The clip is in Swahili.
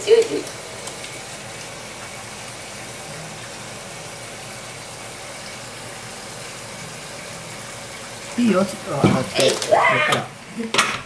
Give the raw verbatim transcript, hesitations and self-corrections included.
強い強い。 いいよ、ちょっと、あ、ちょっと、こっから。